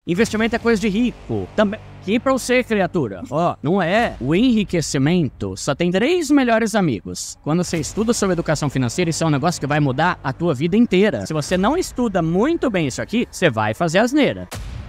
Investimento é coisa de rico. Também. Aqui pra você, criatura. Ó, não é. O enriquecimento só tem 3 melhores amigos. Quando você estuda sobre educação financeira, isso é um negócio que vai mudar a tua vida inteira. Se você não estuda muito bem isso aqui, você vai fazer asneira.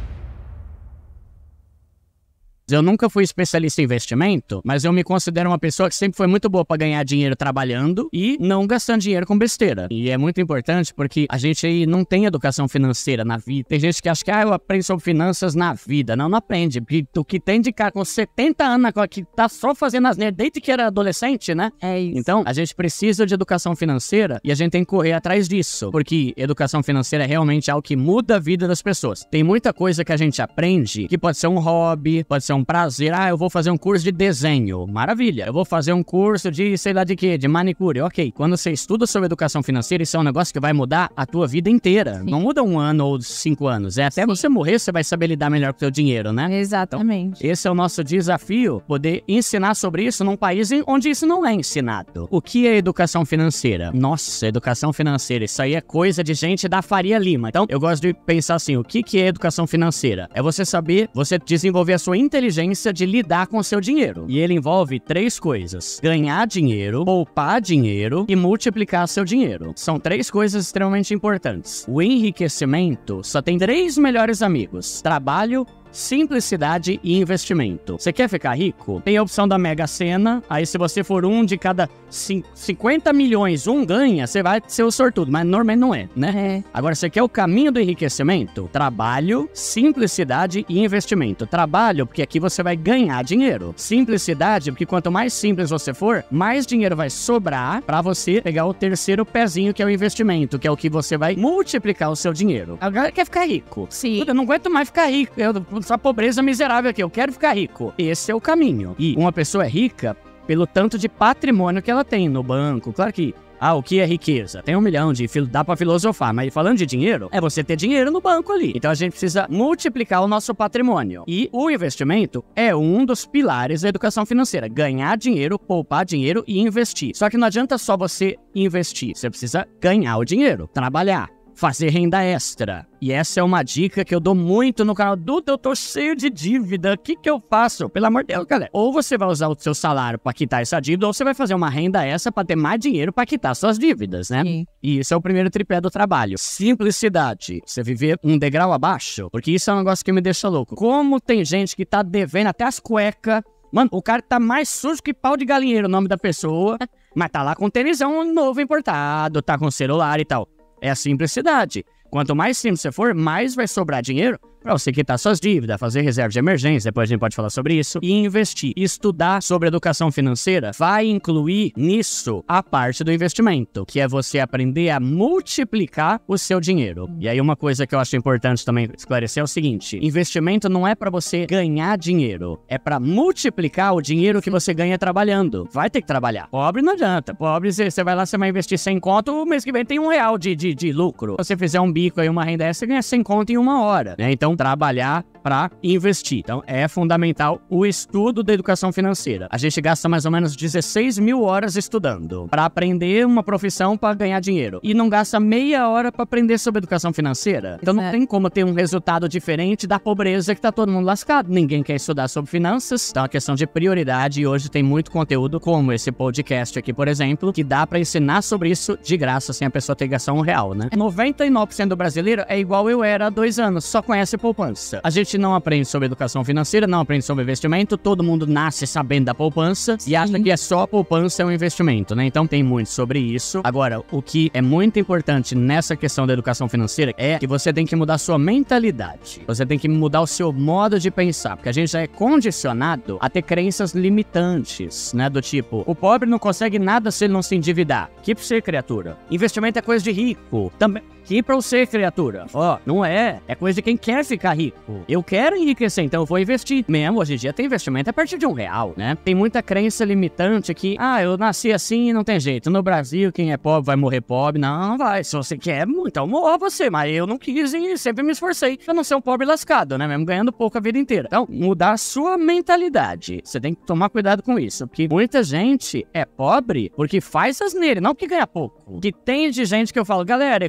Eu nunca fui especialista em investimento, mas eu me considero uma pessoa que sempre foi muito boa para ganhar dinheiro trabalhando e não gastando dinheiro com besteira. E é muito importante porque a gente aí não tem educação financeira na vida. Tem gente que acha que eu aprendo sobre finanças na vida. Não aprende. Porque o que tem de cara com 70 anos que tá só fazendo asneira desde que era adolescente, né? É isso. Então, a gente precisa de educação financeira e a gente tem que correr atrás disso. Porque educação financeira é realmente algo que muda a vida das pessoas. Tem muita coisa que a gente aprende que pode ser um hobby, pode ser um prazer. Eu vou fazer um curso de desenho. Maravilha. Eu vou fazer um curso de sei lá de quê, de manicure. Ok. Quando você estuda sobre educação financeira, isso é um negócio que vai mudar a tua vida inteira. Sim. Não muda 1 ano ou 5 anos. É até você morrer, você vai saber lidar melhor com o seu dinheiro, né? Exatamente. Então, esse é o nosso desafio, poder ensinar sobre isso num país onde isso não é ensinado. O que é educação financeira? Nossa, educação financeira. Isso aí é coisa de gente da Faria Lima. Então, eu gosto de pensar assim, o que é educação financeira? É você saber, você desenvolver a sua inteligência de lidar com o seu dinheiro. E ele envolve 3 coisas: ganhar dinheiro, poupar dinheiro e multiplicar seu dinheiro. São 3 coisas extremamente importantes. O enriquecimento só tem 3 melhores amigos: trabalho, simplicidade e investimento. Você quer ficar rico? Tem a opção da Mega Sena. Aí se você for um de cada 50 milhões, um ganha, você vai ser o sortudo. Mas normalmente não é, né? Agora, você quer o caminho do enriquecimento? Trabalho, simplicidade e investimento. Trabalho, porque aqui você vai ganhar dinheiro. Simplicidade, porque quanto mais simples você for, mais dinheiro vai sobrar pra você pegar o terceiro pezinho, que é o investimento, que é o que você vai multiplicar o seu dinheiro. Agora quer ficar rico. Sim. Eu não aguento mais ficar rico. Essa pobreza miserável aqui, eu quero ficar rico. Esse é o caminho. E uma pessoa é rica pelo tanto de patrimônio que ela tem no banco. Claro que, o que é riqueza? Tem 1 milhão dá pra filosofar, mas falando de dinheiro, é você ter dinheiro no banco ali. Então a gente precisa multiplicar o nosso patrimônio. E o investimento é um dos pilares da educação financeira. Ganhar dinheiro, poupar dinheiro e investir. Só que não adianta só você investir, você precisa ganhar o dinheiro, trabalhar, fazer renda extra. E essa é uma dica que eu dou muito no canal. Duda, eu tô cheio de dívida, o que eu faço? Pelo amor de Deus, galera. Ou você vai usar o seu salário pra quitar essa dívida, ou você vai fazer uma renda extra pra ter mais dinheiro pra quitar suas dívidas, né? Sim. E isso é o primeiro tripé do trabalho. Simplicidade. Você viver um degrau abaixo, porque isso é um negócio que me deixa louco. Como tem gente que tá devendo até as cuecas. Mano, o cara tá mais sujo que pau de galinheiro, o nome da pessoa, mas tá lá com um tênisão novo importado, tá com celular e tal. É a simplicidade. Quanto mais simples você for, mais vai sobrar dinheiro para você quitar suas dívidas, fazer reserva de emergência, depois a gente pode falar sobre isso, e investir. Estudar sobre educação financeira vai incluir nisso a parte do investimento, que é você aprender a multiplicar o seu dinheiro. E aí uma coisa que eu acho importante também esclarecer é o seguinte: investimento não é para você ganhar dinheiro, é para multiplicar o dinheiro que você ganha trabalhando. Vai ter que trabalhar. Pobre não adianta. Pobre, você vai lá, você vai investir 100 conto, o mês que vem tem R$1 de lucro. Se você fizer um bico aí, uma renda extra, você ganha 100 conto em 1 hora, né? Então, trabalhar para investir. Então, é fundamental o estudo da educação financeira. A gente gasta mais ou menos 16 mil horas estudando para aprender uma profissão para ganhar dinheiro. E não gasta meia hora para aprender sobre educação financeira. Então, não tem como ter um resultado diferente da pobreza que tá todo mundo lascado. Ninguém quer estudar sobre finanças. Então, é uma questão de prioridade. E hoje tem muito conteúdo, como esse podcast aqui, por exemplo, que dá para ensinar sobre isso de graça, sem a pessoa ter que gastar R$1, né? 99% do brasileiro é igual eu era há 2 anos, só conhece poupança. A gente não aprende sobre educação financeira, não aprende sobre investimento, todo mundo nasce sabendo da poupança e acha que é só a poupança é um investimento, né? Então tem muito sobre isso. Agora, o que é muito importante nessa questão da educação financeira é que você tem que mudar sua mentalidade. Você tem que mudar o seu modo de pensar, porque a gente já é condicionado a ter crenças limitantes, né? Do tipo, o pobre não consegue nada se ele não se endividar. Que pra você, criatura? Investimento é coisa de rico. Também. Que pra você, criatura? Não é. É coisa de quem quer ficar rico. Eu quero enriquecer, então eu vou investir. Mesmo hoje em dia tem investimento a partir de R$1, né? Tem muita crença limitante que, eu nasci assim e não tem jeito. No Brasil, quem é pobre vai morrer pobre. Não vai. Se você quer, então morra você. Mas eu não quis e sempre me esforcei pra não ser um pobre lascado, né? Mesmo ganhando pouco a vida inteira. Então, mudar a sua mentalidade. Você tem que tomar cuidado com isso. Porque muita gente é pobre porque faz asneira, não porque ganha pouco. Que tem de gente que eu falo, galera, economiza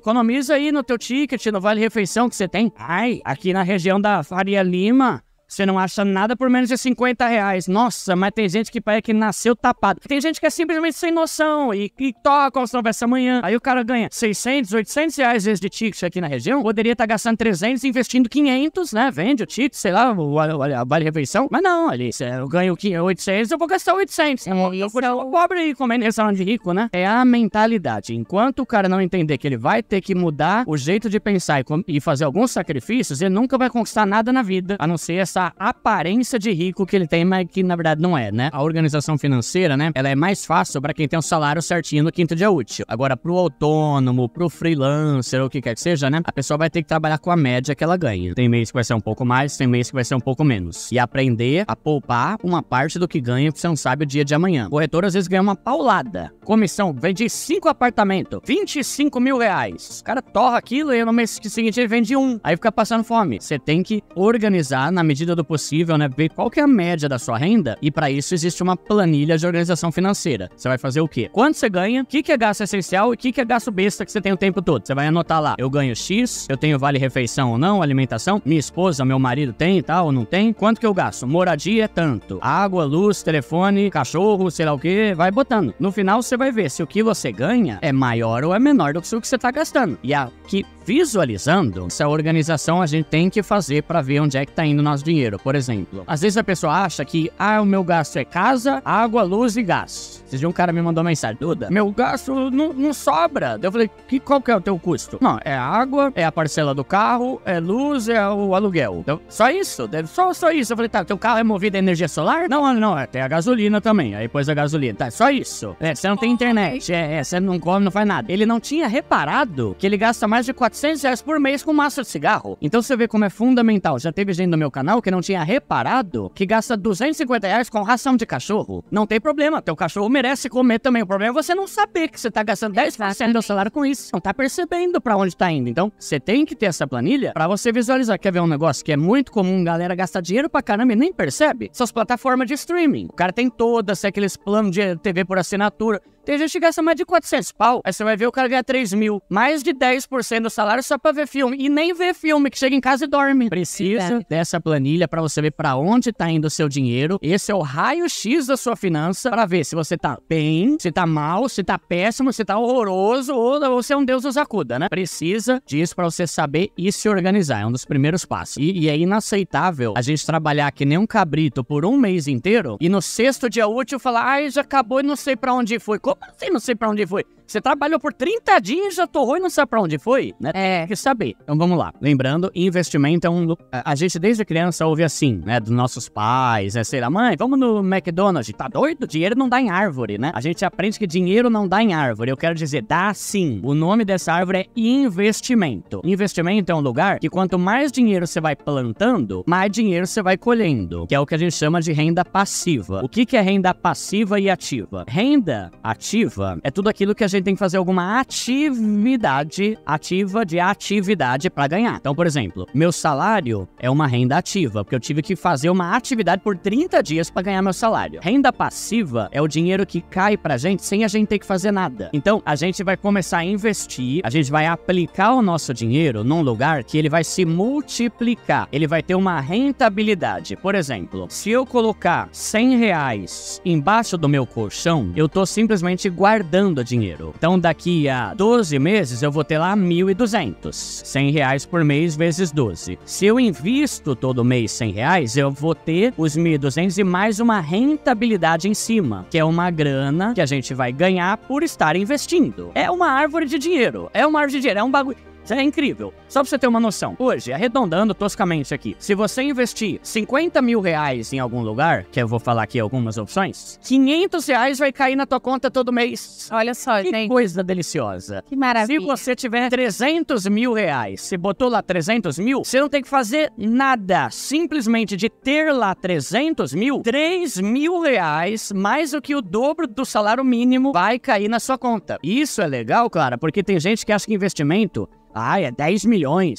Economiza aí no teu ticket, no Vale Refeição que você tem. Ai, aqui na região da Faria Lima, você não acha nada por menos de R$50. Nossa, mas tem gente que parece que nasceu tapado. Tem gente que é simplesmente sem noção e toca como se não houvesse amanhã. Aí o cara ganha R$600, R$800 vezes de ticket aqui na região. Poderia estar gastando 300 investindo 500, né? Vende o ticket, sei lá, o Vale Refeição. Mas não, ali, se eu ganho 800, eu vou gastar 800. Eu vou pobre aí comendo em restaurante de rico, né? É a mentalidade. Enquanto o cara não entender que ele vai ter que mudar o jeito de pensar e fazer alguns sacrifícios, ele nunca vai conquistar nada na vida, a não ser essa aparência de rico que ele tem, mas que na verdade não é, né? A organização financeira, né? Ela é mais fácil para quem tem um salário certinho no quinto dia útil. Agora, pro autônomo, pro freelancer, ou o que quer que seja, né? A pessoa vai ter que trabalhar com a média que ela ganha. Tem mês que vai ser um pouco mais, tem mês que vai ser um pouco menos. E aprender a poupar uma parte do que ganha, porque você não sabe o dia de amanhã. O corretor às vezes ganha uma paulada. Comissão, vende 5 apartamentos, R$25 mil. O cara torra aquilo e no mês seguinte ele vende um. Aí fica passando fome. Você tem que organizar na medida do possível, né? Ver qual que é a média da sua renda e para isso existe uma planilha de organização financeira. Você vai fazer o quê? Quanto você ganha, o que é gasto essencial e o que é gasto besta que você tem o tempo todo. Você vai anotar lá, eu ganho X, eu tenho vale refeição ou não, alimentação, minha esposa, meu marido tem e tal, ou não tem, quanto que eu gasto? Moradia é tanto, água, luz, telefone, cachorro, sei lá o que, vai botando. No final você vai ver se o que você ganha é maior ou é menor do que o que você tá gastando. E aqui, visualizando, essa organização a gente tem que fazer para ver onde é que tá indo o nosso dinheiro. Por exemplo, às vezes a pessoa acha que, o meu gasto é casa, água, luz e gás. Esse dia um cara me mandou mensagem, Duda, meu gasto não sobra. Eu falei, qual que é o teu custo? Não, é água, é a parcela do carro, é luz, é o aluguel. Então, só isso, só isso. Eu falei, tá, teu carro é movido a energia solar? Não, tem a gasolina também. Aí depois a gasolina, tá, só isso. Você não tem internet, você não come, não faz nada. Ele não tinha reparado que ele gasta mais de R$400 por mês com massa de cigarro. Então você vê como é fundamental. Já teve gente no meu canal que não tinha reparado que gasta R$250 com ração de cachorro. Não tem problema, teu cachorro merece comer também. O problema é você não saber que você tá gastando 10% do salário com isso. Não tá percebendo pra onde tá indo. Então, você tem que ter essa planilha pra você visualizar. Quer ver um negócio que é muito comum, galera gastar dinheiro pra caramba e nem percebe? São as plataformas de streaming. O cara tem todas, aqueles planos de TV por assinatura. Tem gente que gasta mais de 400 pau. Aí você vai ver o cara ganha 3 mil. Mais de 10% do salário só pra ver filme. E nem ver filme, que chega em casa e dorme. Precisa dessa planilha pra você ver pra onde tá indo o seu dinheiro. Esse é o raio-x da sua finança pra ver se você tá bem, se tá mal, se tá péssimo, se tá horroroso ou você é um Deus nos acuda, né? Precisa disso pra você saber e se organizar. É um dos primeiros passos. E é inaceitável a gente trabalhar que nem um cabrito por um mês inteiro e no 6º dia útil falar, já acabou e não sei pra onde foi. Como assim não sei pra onde foi? Você trabalhou por 30 dias, já torrou e não sabe pra onde foi, né? Tem que saber. Então vamos lá. Lembrando, investimento é a gente desde criança ouve assim, né? Dos nossos pais, sei lá, mãe, vamos no McDonald's. Tá doido? Dinheiro não dá em árvore, né? A gente aprende que dinheiro não dá em árvore. Eu quero dizer, dá sim. O nome dessa árvore é investimento. Investimento é um lugar que quanto mais dinheiro você vai plantando, mais dinheiro você vai colhendo. Que é o que a gente chama de renda passiva. O que é renda passiva e ativa? Renda ativa é tudo aquilo que a gente tem que fazer alguma atividade ativa de atividade para ganhar. Então, por exemplo, meu salário é uma renda ativa, porque eu tive que fazer uma atividade por 30 dias para ganhar meu salário. Renda passiva é o dinheiro que cai pra gente sem a gente ter que fazer nada. Então, a gente vai começar a investir, a gente vai aplicar o nosso dinheiro num lugar que ele vai se multiplicar, ele vai ter uma rentabilidade. Por exemplo, se eu colocar R$100 embaixo do meu colchão, eu tô simplesmente guardando dinheiro. Então, daqui a 12 meses, eu vou ter lá 1.200. R$100 por mês vezes 12. Se eu invisto todo mês R$100, eu vou ter os 1.200 e mais uma rentabilidade em cima, que é uma grana que a gente vai ganhar por estar investindo. É uma árvore de dinheiro. É um bagulho. Isso é incrível. Só pra você ter uma noção. Hoje, arredondando toscamente aqui, se você investir R$50 mil em algum lugar, que eu vou falar aqui algumas opções, R$500 vai cair na tua conta todo mês. Olha só, que coisa deliciosa. Que maravilha. Se você tiver R$300 mil, você botou lá 300 mil, você não tem que fazer nada. Simplesmente de ter lá 300 mil, R$3 mil, mais do que o dobro do salário mínimo, vai cair na sua conta. Isso é legal, claro, porque tem gente que acha que investimento é 10 milhões,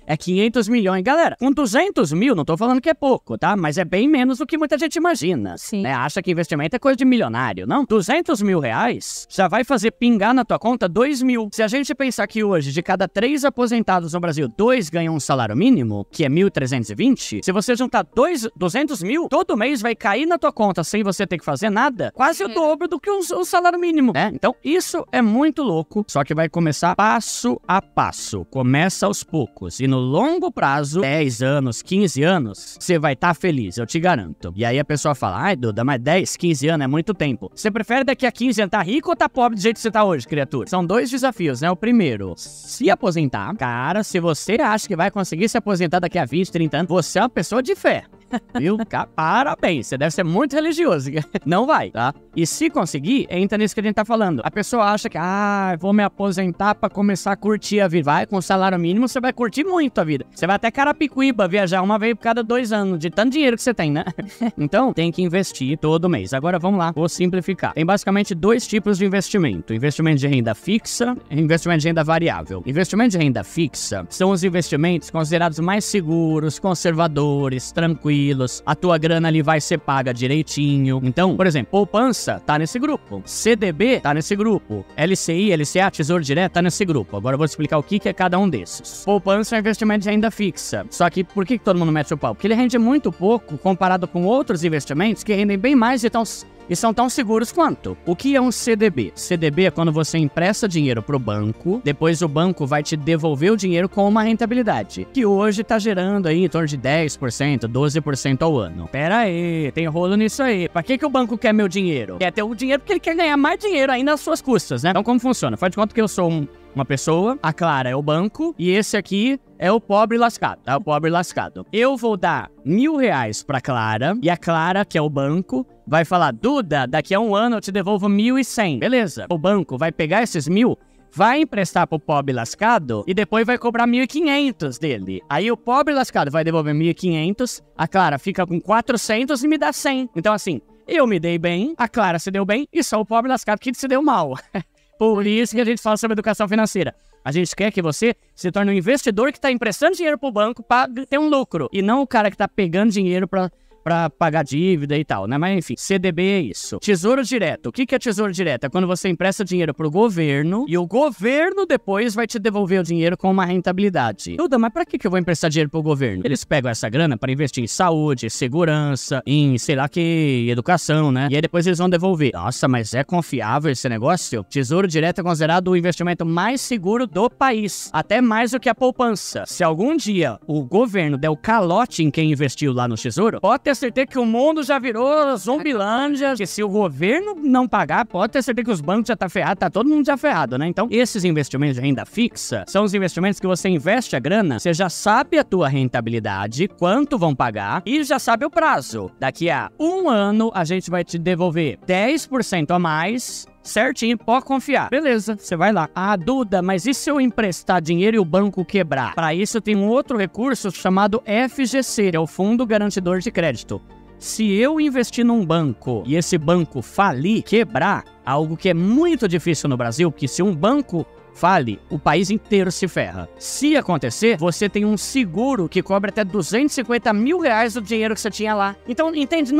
é 500 milhões. Galera, com 200 mil, não tô falando que é pouco, tá? Mas é bem menos do que muita gente imagina. Sim. Né? Acha que investimento é coisa de milionário. Não, 200 mil reais já vai fazer pingar na tua conta 2 mil. Se a gente pensar que hoje, de cada 3 aposentados no Brasil, 2 ganham um salário mínimo, que é 1.320, se você juntar 200 mil, todo mês vai cair na tua conta sem você ter que fazer nada, quase o dobro do que um salário mínimo, né? Então, isso é muito louco, só que vai começar passo a passo. Começa aos poucos. E no longo prazo, 10 anos, 15 anos, você vai estar feliz, eu te garanto. E aí a pessoa fala, ai, Duda, mas 10, 15 anos é muito tempo. Você prefere daqui a 15 anos estar rico ou estar pobre do jeito que você tá hoje, criatura? São 2 desafios, né? O primeiro, se aposentar. Cara, se você acha que vai conseguir se aposentar daqui a 20, 30 anos, você é uma pessoa de fé. Viu? Parabéns, você deve ser muito religioso. Não vai, tá? E se conseguir, entra nisso que a gente tá falando. A pessoa acha que, vou me aposentar pra começar a curtir a vida. Vai, com salário mínimo, você vai curtir muito a vida. Você vai até Carapicuíba viajar uma vez por cada 2 anos, de tanto dinheiro que você tem, né? Então, tem que investir todo mês. Agora, vamos lá, vou simplificar. Tem basicamente 2 tipos de investimento. Investimento de renda fixa e investimento de renda variável. Investimento de renda fixa são os investimentos considerados mais seguros, conservadores, tranquilos. A tua grana ali vai ser paga direitinho. Então, por exemplo, poupança tá nesse grupo. CDB tá nesse grupo. LCI, LCA, Tesouro Direto tá nesse grupo. Agora eu vou te explicar o que é cada um desses. Poupança é investimento de renda fixa. Só que por que todo mundo mete o pau? Porque ele rende muito pouco comparado com outros investimentos que rendem bem mais e são tão seguros quanto. O que é um CDB? CDB é quando você empresta dinheiro pro banco, depois o banco vai te devolver o dinheiro com uma rentabilidade, que hoje tá gerando aí em torno de 10%, 12% ao ano. Pera aí, tem rolo nisso aí. Pra que o banco quer meu dinheiro? Quer ter o dinheiro porque ele quer ganhar mais dinheiro ainda às suas custas, né? Então como funciona? Faz de conta que eu sou uma pessoa, a Clara é o banco e esse aqui é o pobre lascado, tá? O pobre lascado. Eu vou dar R$1.000 pra Clara e a Clara, que é o banco, vai falar, Duda, daqui a 1 ano eu te devolvo 1.100. Beleza. O banco vai pegar esses 1.000, vai emprestar pro pobre lascado e depois vai cobrar 1.500 dele. Aí o pobre lascado vai devolver 1.500, a Clara fica com 400 e me dá 100. Então assim, eu me dei bem, a Clara se deu bem e só o pobre lascado que se deu mal. Por isso que a gente fala sobre educação financeira. A gente quer que você se torne um investidor que está emprestando dinheiro pro banco para ter um lucro. E não o cara que está pegando dinheiro para pagar dívida e tal, né? Mas enfim, CDB é isso. Tesouro Direto. O que é Tesouro Direto? É quando você empresta dinheiro pro governo e o governo depois vai te devolver o dinheiro com uma rentabilidade. Duda, mas pra que eu vou emprestar dinheiro pro governo? Eles pegam essa grana para investir em saúde, segurança, em sei lá que, educação, né? E aí depois eles vão devolver. Nossa, mas é confiável esse negócio? Tesouro Direto é considerado o investimento mais seguro do país. Até mais do que a poupança. Se algum dia o governo der o calote em quem investiu lá no tesouro, pode ter certeza que o mundo já virou Zumbilândia, que se o governo não pagar, pode ter certeza que os bancos já tá ferrado, tá todo mundo já ferrado, né? Então, esses investimentos de renda fixa são os investimentos que você investe a grana, você já sabe a tua rentabilidade, quanto vão pagar e já sabe o prazo. Daqui a 1 ano, a gente vai te devolver 10% a mais, certinho, pode confiar. Beleza, você vai lá. Duda, mas e se eu emprestar dinheiro e o banco quebrar? Para isso tem um outro recurso chamado FGC, que é o Fundo Garantidor de Crédito. Se eu investir num banco e esse banco falir, quebrar, algo que é muito difícil no Brasil, porque se um banco fale, o país inteiro se ferra. Se acontecer, você tem um seguro que cobre até R$250 mil do dinheiro que você tinha lá. Então, entende?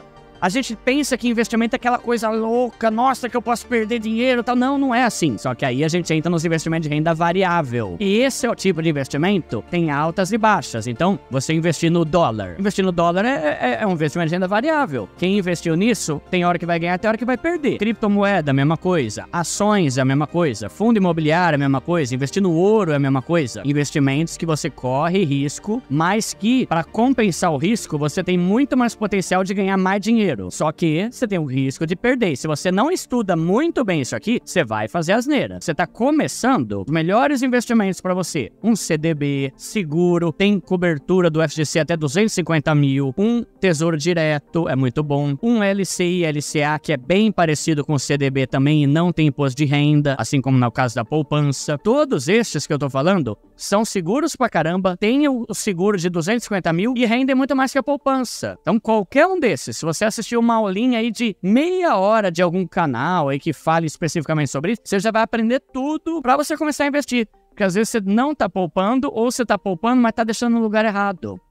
A gente pensa que investimento é aquela coisa louca, nossa, que eu posso perder dinheiro e tal. Não, não é assim. Só que aí a gente entra nos investimentos de renda variável. E esse é o tipo de investimento, tem altas e baixas. Então, você investir no dólar. Investir no dólar é um investimento de renda variável. Quem investiu nisso, tem hora que vai ganhar, tem hora que vai perder. Criptomoeda, a mesma coisa. Ações, é a mesma coisa. Fundo imobiliário, é a mesma coisa. Investir no ouro, é a mesma coisa. Investimentos que você corre risco, mas que, para compensar o risco, você tem muito mais potencial de ganhar mais dinheiro. Só que você tem o risco de perder. Se você não estuda muito bem isso aqui, você vai fazer asneira. Você tá começando, os melhores investimentos para você. Um CDB, seguro, tem cobertura do FGC até 250 mil. Um Tesouro Direto, é muito bom. Um LCI, LCA, que é bem parecido com o CDB também e não tem imposto de renda, assim como no caso da poupança. Todos estes que eu tô falando são seguros pra caramba, tem o seguro de 250 mil e rendem muito mais que a poupança. Então qualquer um desses, se você assistir uma aulinha aí de meia hora de algum canal aí que fale especificamente sobre isso, você já vai aprender tudo pra você começar a investir. Porque às vezes você não tá poupando, ou você tá poupando, mas tá deixando no lugar errado.